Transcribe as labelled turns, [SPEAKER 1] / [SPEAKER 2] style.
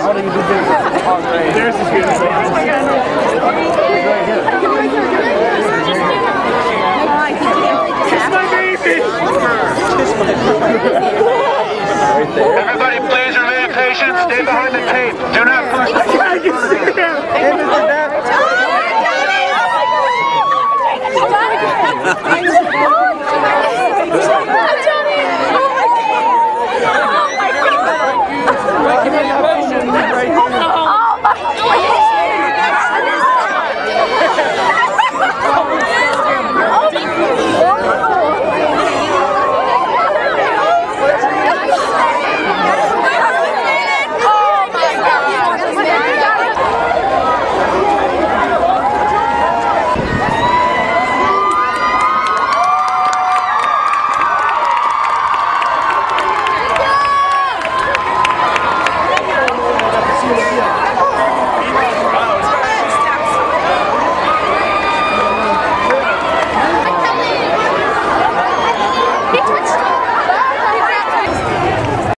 [SPEAKER 1] There's the beautiful. Kiss my baby!
[SPEAKER 2] Everybody please remain patient. Stay behind the tape. Do not push.
[SPEAKER 1] I can see him!
[SPEAKER 3] Hey, Mr. Depp.